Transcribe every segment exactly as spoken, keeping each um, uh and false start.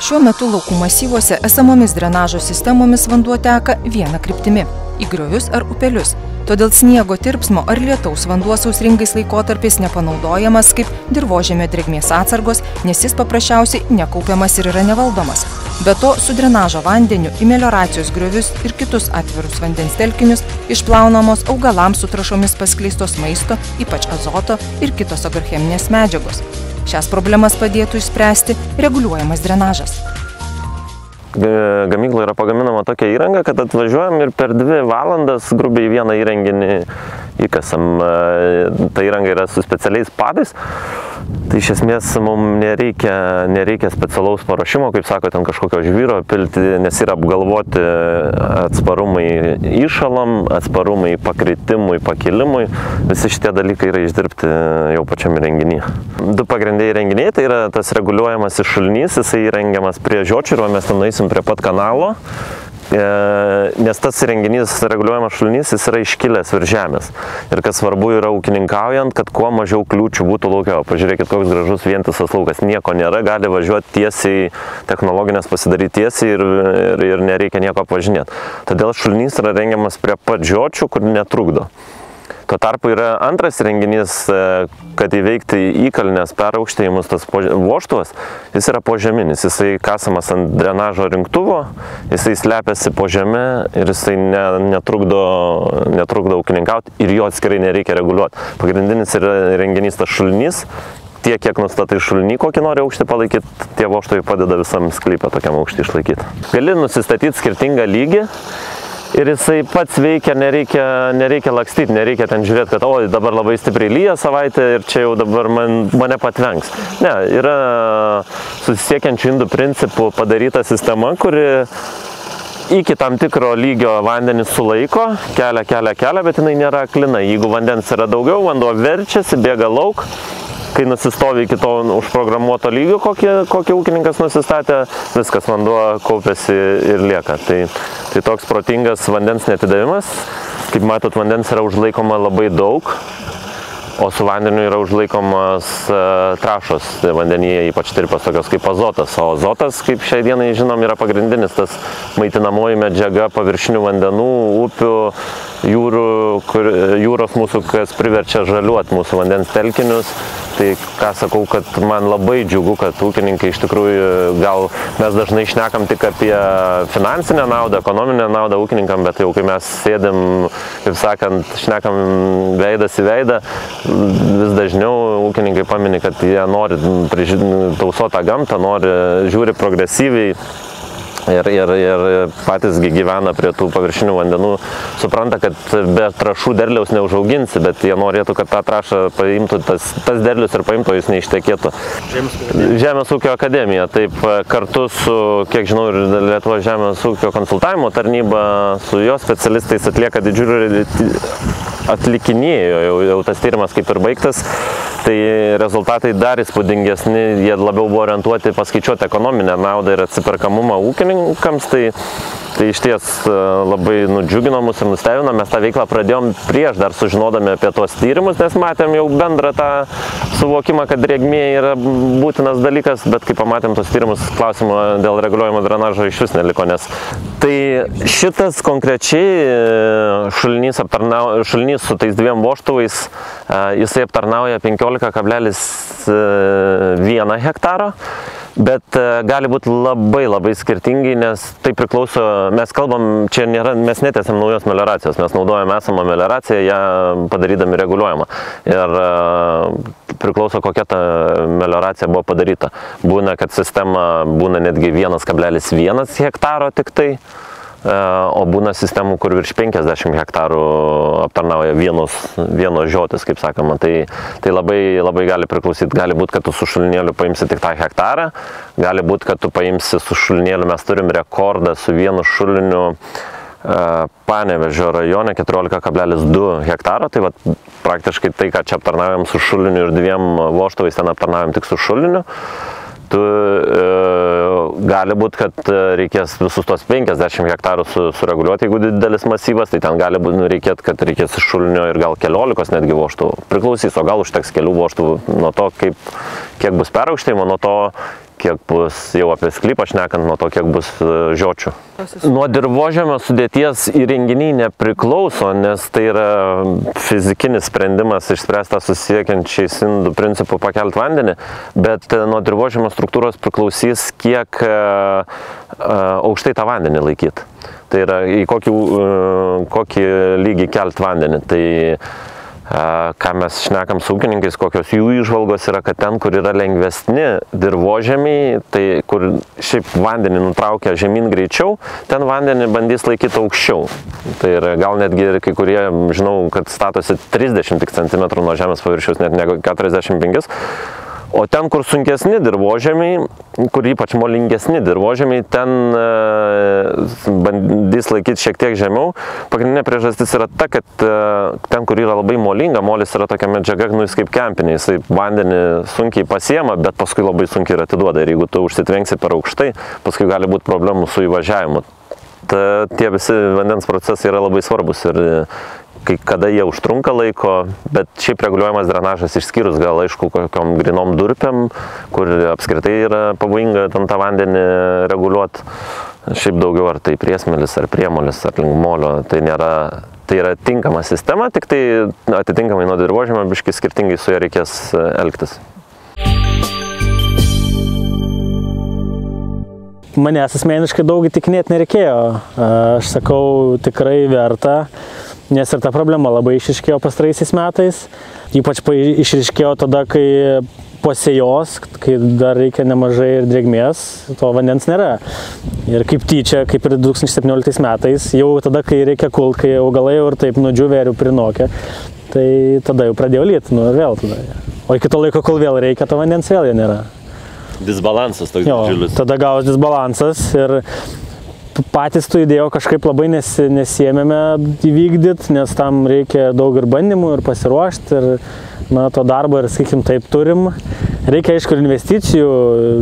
Šiuo metu laukų masyvuose esamomis drenažo sistemomis vanduo teka viena kryptimi – į griovius ar upelius. Todėl sniego tirpsmo ar lietaus vanduo sausringais laikotarpiais nepanaudojamas kaip dirvožemio drėgmės atsargos, nes jis paprasčiausiai nekaupiamas ir yra nevaldomas. Be to, su drenažo vandeniu į melioracijos griovius ir kitus atvirus vandens telkinius išplaunamos augalams su trąšomis paskleistos maisto, ypač azoto ir kitos agrocheminės medžiagos. Šias problemas padėtų išspręsti reguliuojamas drenažas. Gamykloje yra pagaminama tokia įranga, kad atvažiuojam ir per dvi valandas grubiai vieną įrenginį įkasam. Ta įranga yra su specialiais padais. Tai iš esmės mums nereikia, nereikia specialaus paruošimo, kaip sako, ten kažkokio žvyro pilti, nes yra apgalvoti atsparumai įšalam, atsparumai pakritimui, pakilimui. Visi šitie dalykai yra išdirbti jau pačiam įrenginyje. Du pagrindiniai įrenginiai, tai yra tas reguliuojamas šulinys, jisai įrengiamas prie žiočių, o mes ten nueisim prie pat kanalo. Nes tas įrenginys, reguliuojamas šulinys, jis yra iškilęs virš žemės. Ir kas svarbu yra ūkininkaujant, kad kuo mažiau kliūčių būtų lauke. Pažiūrėkit, koks gražus vientisas laukas. Nieko nėra, gali važiuoti tiesiai, technologinės pasidaryti tiesiai ir, ir, ir nereikia nieko apvažinėti. Todėl šulinys yra rengiamas prie pat žiočių, kur netrukdo. Tuo tarpu yra antras įrenginys, kad įveikti įkalnės peraukštėjimus, tas vožtuvas, jis yra požeminis, jisai kasamas ant drenažo rinktuvo, jisai slepiasi po žeme ir jisai ne, netrukdo, netrukdo ūkininkauti ir jo atskirai nereikia reguliuoti. Pagrindinis yra įrenginys tas šulinys, tiek, kiek nustatai šulinį, kokį nori aukštį palaikyti, tie vožtuvai padeda visam sklype tokiam aukštį išlaikyti. Gali nusistatyti skirtingą lygį. Ir jisai pats veikia, nereikia, nereikia lakstyti, nereikia ten žiūrėti, kad o, dabar labai stipriai lyja savaitę ir čia jau dabar man, mane patvenks. Ne, yra susisiekiančių indų principų padaryta sistema, kuri iki tam tikro lygio vandenis sulaiko, kelia, kelia, kelia, bet jinai nėra aklina. Jeigu vandens yra daugiau, vanduo verčiasi, bėga lauk. Kai nusistovi iki to užprogramuoto lygio, kokį, kokį ūkininkas nusistatė, viskas vanduo kaupiasi ir lieka. Tai, tai toks protingas vandens neatidavimas. Kaip matot, vandens yra užlaikoma labai daug, o su vandeniu yra užlaikomas uh, trąšos vandenyje, ypač tirpios tokios kaip azotas. O azotas, kaip šiai dienai žinom, yra pagrindinis tas maitinamoji medžiaga paviršinių vandenų, upių, jūrų, kur, jūros mūsų, kas priverčia žaliuoti mūsų vandens telkinius. Tai ką sakau, kad man labai džiugu, kad ūkininkai iš tikrųjų, gal mes dažnai šnekam tik apie finansinę naudą, ekonominę naudą ūkininkam, bet jau kai mes sėdim, kaip sakant, šnekam veidas į veidą, vis dažniau ūkininkai pamini, kad jie nori tausoti tą gamtą, nori, žiūri progresyviai. Ir, ir, ir patysgi gyvena prie tų paviršinių vandenų, supranta, kad be trąšų derliaus neužauginsi, bet jie norėtų, kad tą trąšą paimtų, tas, tas derlius ir paimtų, jis neištekėtų. Žemės ūkio akademija, taip kartu su, kiek žinau, ir Lietuvos žemės ūkio konsultavimo tarnyba, su jo specialistais atlieka didžiulį atlikinėjo, jau, jau tas tyrimas kaip ir baigtas, tai rezultatai dar įspūdingesni, jie labiau buvo orientuoti paskaičiuoti ekonominę naudą ir atsiperkamumą ūkininkams, tai, tai iš ties labai nudžiugino mus ir nustebino. Mes tą veiklą pradėjom prieš dar sužinodami apie tuos tyrimus, nes matėm jau bendrą tą suvokimą, kad drėgmė yra būtinas dalykas, bet kai pamatėm tos tyrimus, klausimo dėl reguliuojamo drenažo iš vis neliko, nes tai šitas konkrečiai šulinys, aptarnau, šulinys su tais dviem vožtuvais, jisai aptarnauja penkiolika kablelis vieną hektaro, bet gali būti labai labai skirtingai, nes tai priklauso, mes kalbam, čia nėra, mes netęsiam naujos melioracijos, mes naudojame esamą melioraciją, ją padarydami reguliuojamą. Ir priklauso, kokia ta melioracija buvo padaryta. Būna, kad sistema būna netgi vienas kablelis vienas hektaro tik tai, o būna sistemų, kur virš penkiasdešimt hektarų aptarnauja vienos, vienos žiotis, kaip sakoma. Tai, tai labai, labai gali priklausyti. Gali būti, kad tu su šulinėliu paimsi tik tą hektarą, gali būti, kad tu paimsi su šulinėliu, mes turim rekordą su vienu šuliniu Panevėžio rajone keturiolika kablelis du hektaro, tai vat, praktiškai tai, ką čia aptarnaujam su šuliniu ir dviem vožtuvais, ten aptarnaujam tik su šuliniu. Tu, e, gali būti, kad reikės visus tos penkiasdešimt hektarų su, sureguliuoti, jeigu didelis masyvas, tai ten gali būti, reikėt, kad reikės iš šulinio ir gal keliolikos netgi vožtuvų. Priklausys, o gal užteks kelių vožtuvų nuo to, kaip, kiek bus peraukštėjimo, nuo to, kiek bus, jau apie sklypą šnekant, nuo to, kiek bus žiočių. Nuo dirvožemio sudėties įrenginiai nepriklauso, nes tai yra fizikinis sprendimas išspręstas susisiekiančiais indų principų pakelti vandenį, bet nuo dirvožemio struktūros priklausys, kiek aukštai tą vandenį laikyti. Tai yra, į kokį, kokį lygį kelti vandenį. Tai ką mes šnekam su ūkininkais, kokios jų įžvalgos yra, kad ten, kur yra lengvesni dirvožemiai, tai kur šiaip vandenį nutraukia žemyn greičiau, ten vandenį bandys laikyti aukščiau. Tai yra, gal netgi ir kai kurie, žinau, kad statosi trisdešimt centimetrų nuo žemės paviršiaus, net ne keturiasdešimt penki. O ten, kur sunkesni dirvožemiai, kur ypač molingesni dirvožemiai, ten e, bandys laikyti šiek tiek žemiau. Pagrindinė priežastis yra ta, kad e, ten, kur yra labai molinga, molis yra tokia medžiaga, nu, jis kaip kempinė, jisai vandenį sunkiai pasiema, bet paskui labai sunkiai ir atiduoda. Ir jeigu tu užsitvenksi per aukštai, paskui gali būti problemų su įvažiavimu. Ta, tie visi vandens procesai yra labai svarbus ir kai kada jie užtrunka laiko, bet šiaip reguliuojamas drenažas išskyrus gal aišku kokiom grinom durpėm, kur apskritai yra pavojinga ten tą vandenį reguliuoti. Šiaip daugiau ar tai priesmėlis, ar priemolis, ar link molio, tai nėra, tai yra tinkama sistema, tik tai atitinkamai nuo dirvožemio biškai skirtingai su ja reikės elgtis. Manęs asmeniškai daug įtikinėti nereikėjo. Aš sakau, tikrai verta. Nes ir ta problema labai išryškėjo pastaraisiais metais. Ypač išryškėjo tada, kai po sėjos, kai dar reikia nemažai ir drėgmės, to vandens nėra. Ir kaip tyčia, kaip ir du tūkstančiai septynioliktais metais, jau tada, kai reikia kult, kai augalai jau ir taip nudžiūvė ir prinokę, tai tada jau pradėjo lyti, nu ir vėl tada. O iki to laiko, kol vėl reikia, to vandens vėl jo nėra. Disbalansas toks didžiulis. Tada gaus disbalansas ir patys tų idėjų kažkaip labai nesi, nesiėmėme įvykdyti, nes tam reikia daug ir bandymų, ir pasiruošti, ir na, to darbo, ir sakykim, taip turim. Reikia, aišku, ir investicijų,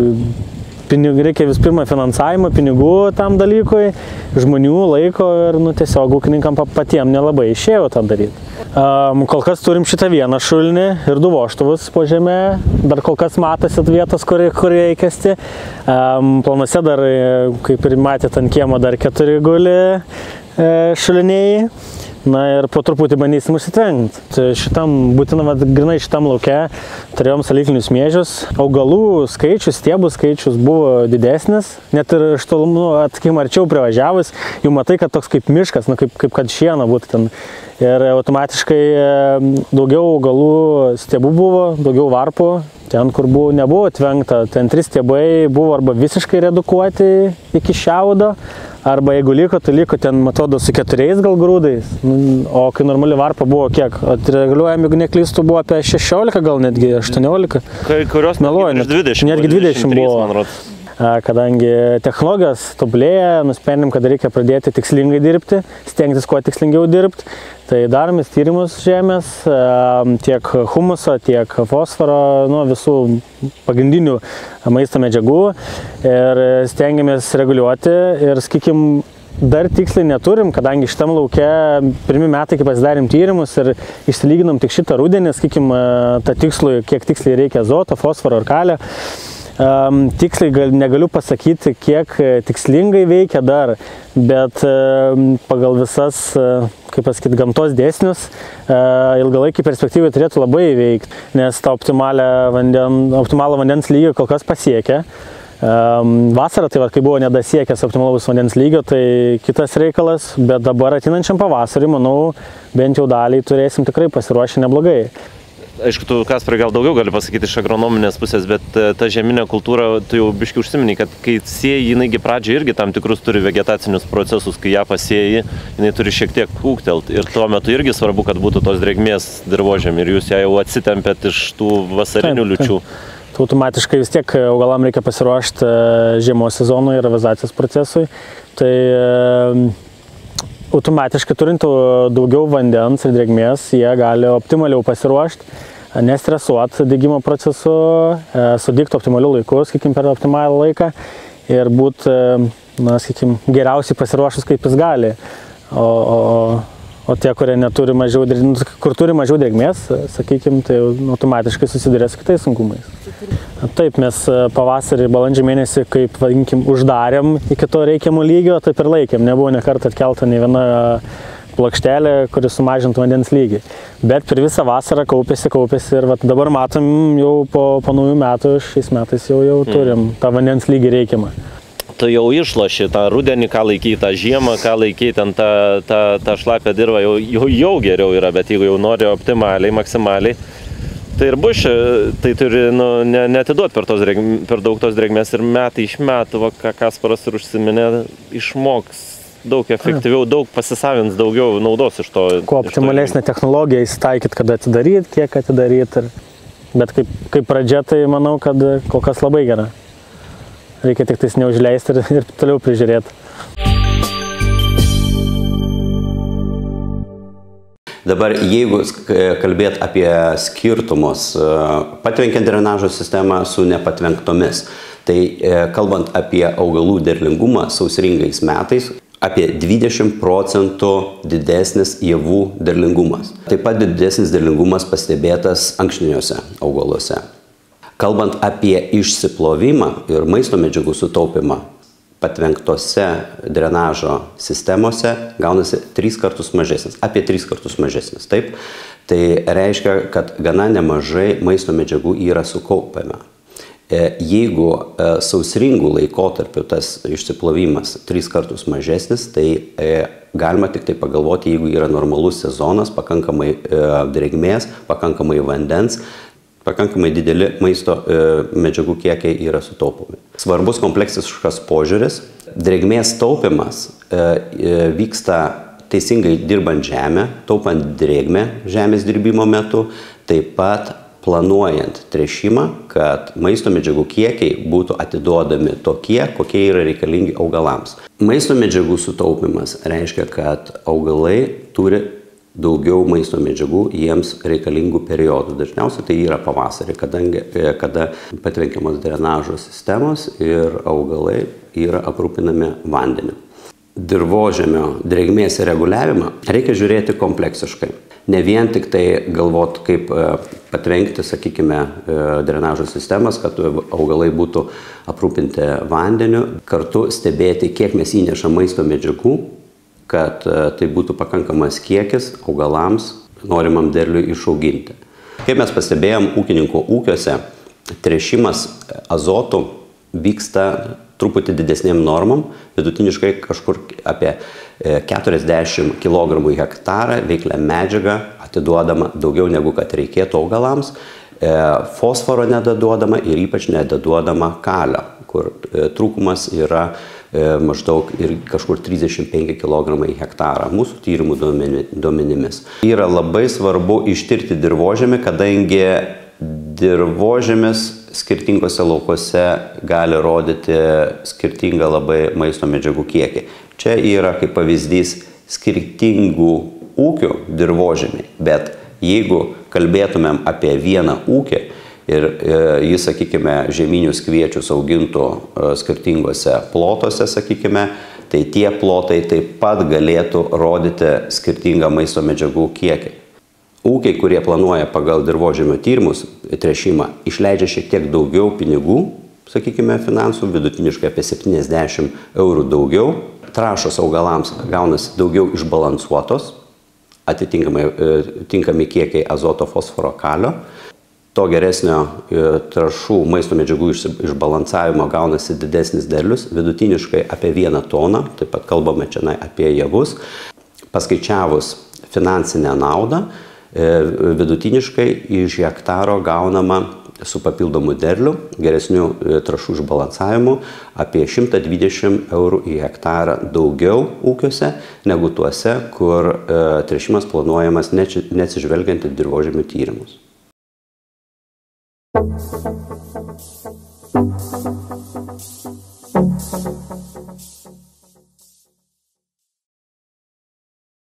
pinigų, reikia vis pirma finansavimo, pinigų tam dalykui, žmonių, laiko ir nu, tiesiog ūkininkam patiem nelabai išėjo tą daryti. Um, kol kas turim šitą vieną šulinį ir du vožtuvus po žemę, dar kol kas matosi vietos, kur, kur reikia kasti. Um, planuose dar, kaip ir matėte ant kiemo, dar keturi guli e, šuliniai. Na ir po truputį bandysim užsitvenkti. Šitam, būtent grinai šitam lauke turėjom saliklinius miežius. Augalų skaičius, stiebų skaičius buvo didesnis. Net ir iš tolumų, nu, atsakim, arčiau privažiavus, jau matai, kad toks kaip miškas, nu, kaip, kaip kad šiena būtų ten. Ir automatiškai daugiau augalų stiebų buvo, daugiau varpų. Ten, kur buvo, nebuvo tvenkta, ten trys stiebai buvo arba visiškai redukuoti iki šiaudo, arba jeigu liko, tai liko ten, matodo, su keturiais gal grūdais. O kai normali varpa buvo kiek? Atreguliuojami, jeigu neklystų, buvo apie šešiolika, gal netgi aštuoniolika. Kai kurios meluoja, net dvidešimt. Netgi dvidešimt buvo. Kadangi technologijos tobulėja, nusprendėm, kad reikia pradėti tikslingai dirbti, stengtis kuo tikslingiau dirbti. Tai daromės tyrimus žemės, tiek humuso, tiek fosforo, nu, visų pagrindinių maisto medžiagų ir stengiamės reguliuoti ir, sakykim, dar tiksliai neturim, kadangi šitam lauke pirmi metai, kai pasidarėm tyrimus ir išsilyginom tik šitą rudenį, sakykim, tą tikslui, kiek tiksliai reikia azoto, fosforo ir kalio. Um, tiksliai gal, negaliu pasakyti, kiek tikslingai veikia dar, bet um, pagal visas, uh, kaip pasakyti, gamtos dėsnius, uh, ilgalaikį perspektyvai turėtų labai veikti, nes tą vanden, optimalų vandens lygį kol kas pasiekia. Um, vasarą, tai va, kai buvo nedasiekęs optimalaus vandens lygio, tai kitas reikalas, bet dabar ateinančiam pavasarį, manau, bent jau daliai turėsim tikrai pasiruošę neblogai. Aišku, tu, Kasparai, gal daugiau gali pasakyti iš agronominės pusės, bet ta žeminė kultūra, tu jau biškai užsiminiai, kad kai sėjai, jinaigi pradžioje irgi tam tikrus turi vegetacinius procesus, kai ją pasėjai, jinai turi šiek tiek kūktelt. Ir tuo metu irgi svarbu, kad būtų tos drėgmės dirvožemį ir jūs ją jau atsitempėt iš tų vasarinių liūčių. Tai automatiškai vis tiek augalam reikia pasiruošti žiemos sezonui ir revazacijos procesui. Tai automatiškai turint daugiau vandens ir drėgmės, jie gali optimaliau pasiruošti, nestresuoti degimo procesu, sudygti optimaliu laiku, sakykim, per optimalų laiką ir būti, na, sakykim, geriausiai pasiruošus, kaip jis gali. O, o, O tie, kurie neturi mažiau, kur turi mažiau drėgmės, sakykime, tai automatiškai susiduria su kitais sunkumais. Taip, mes pavasarį, balandžio mėnesį, kaip, vadinkim, uždarėm iki to reikiamo lygio, taip ir laikėm. Nebuvo nekart atkelta nei viena plokštelė, kuris sumažintų vandens lygį. Bet per visą vasarą kaupėsi, kaupėsi ir vat, dabar matom jau po, po naujų metų, šiais metais jau, jau turim tą vandens lygį reikiamą. Tu jau išloši tą rudenį, ką laiky, tą žiemą, ką laiky, ten tą, tą, tą šlapę dirvą, jau, jau, jau geriau yra, bet jeigu jau nori optimaliai, maksimaliai, tai ir bus, tai turi nu, ne, neatiduoti per, tos, per daug tos drėgmės ir metai iš metų, va, ką Kasparas ir užsiminė, išmoks daug efektyviau, daug pasisavins, daugiau naudos iš to. Kuo optimalesnė technologija įsitaikyti, kada atidaryti, kiek atidaryti, bet kaip, kaip pradžia, tai manau, kad kol kas labai gera. Reikia tik tais neužleisti ir, ir toliau prižiūrėti. Dabar, jeigu kalbėt apie skirtumus, patvenkiant drenažo sistemą su nepatvenktomis, tai kalbant apie augalų derlingumą sausringais metais, apie dvidešimt procentų didesnis javų derlingumas. Taip pat didesnis derlingumas pastebėtas ankštiniuose augaluose. Kalbant apie išsiplovimą ir maisto medžiagų sutaupimą, patvenktose drenažo sistemose gaunasi tris kartus mažesnis, apie tris kartus mažesnis. Taip? Tai reiškia, kad gana nemažai maisto medžiagų yra sukaupiama. Jeigu sausringų laikotarpių tas išsiplovimas tris kartus mažesnis, tai galima tik tai pagalvoti, jeigu yra normalus sezonas, pakankamai drėgmės, pakankamai vandens, pakankamai dideli maisto e, medžiagų kiekiai yra sutaupomi. Svarbus kompleksiškas požiūris. Drėgmės taupimas e, e, vyksta teisingai dirbant žemę, taupant drėgmę žemės dirbimo metu, taip pat planuojant tręšimą, kad maisto medžiagų kiekiai būtų atiduodami tokie, kokie yra reikalingi augalams. Maisto medžiagų sutaupimas reiškia, kad augalai turi daugiau maisto medžiagų jiems reikalingų periodų. Dažniausiai tai yra pavasarį, kadangi, kada patvenkiamos drenažo sistemos ir augalai yra aprūpinami vandeniu. Dirvožemio drėgmės reguliavimą reikia žiūrėti kompleksiškai. Ne vien tik tai galvot, kaip patvenkti, sakykime, drenažo sistemas, kad augalai būtų aprūpinti vandeniu, kartu stebėti, kiek mes įnešam maisto medžiagų, kad tai būtų pakankamas kiekis augalams norimam derliui išauginti. Kaip mes pastebėjom ūkininko ūkiuose, tręšimas azotų vyksta truputį didesnėm normom, vidutiniškai kažkur apie keturiasdešimt kilogramų į hektarą veiklią medžiagą atiduodama daugiau negu kad reikėtų augalams, fosforo nedaduodama ir ypač nedaduodama kalio, kur trūkumas yra maždaug ir kažkur trisdešimt penki kilogramai į hektarą mūsų tyrimų duomenimis. Yra labai svarbu ištirti dirvožemį, kadangi dirvožemis skirtingose laukose gali rodyti skirtingą labai maisto medžiagų kiekį. Čia yra kaip pavyzdys skirtingų ūkių dirvožemiai, bet jeigu kalbėtumėm apie vieną ūkį, ir jis, sakykime, žieminius kviečius augintų skirtingose plotose, sakykime, tai tie plotai taip pat galėtų rodyti skirtingą maisto medžiagų kiekį. Ūkiai, kurie planuoja pagal dirvožemio tyrimus tręšimą, išleidžia šiek tiek daugiau pinigų, sakykime, finansų, vidutiniškai apie septyniasdešimt eurų daugiau. Trąšos augalams gaunasi daugiau išbalansuotos, atitinkamai tinkami kiekiai azoto, fosforo, kalio. To geresnio trąšų maisto medžiagų išbalansavimo gaunasi didesnis derlius, vidutiniškai apie vieną toną, taip pat kalbame čia apie javus. Paskaičiavus finansinę naudą, vidutiniškai iš hektaro gaunama su papildomu derliu, geresniu trąšų išbalansavimu, apie šimtą dvidešimt eurų į hektarą daugiau ūkiuose, negu tuose, kur tręšimas planuojamas neatsižvelgiant į dirvožemių tyrimus. Thank you.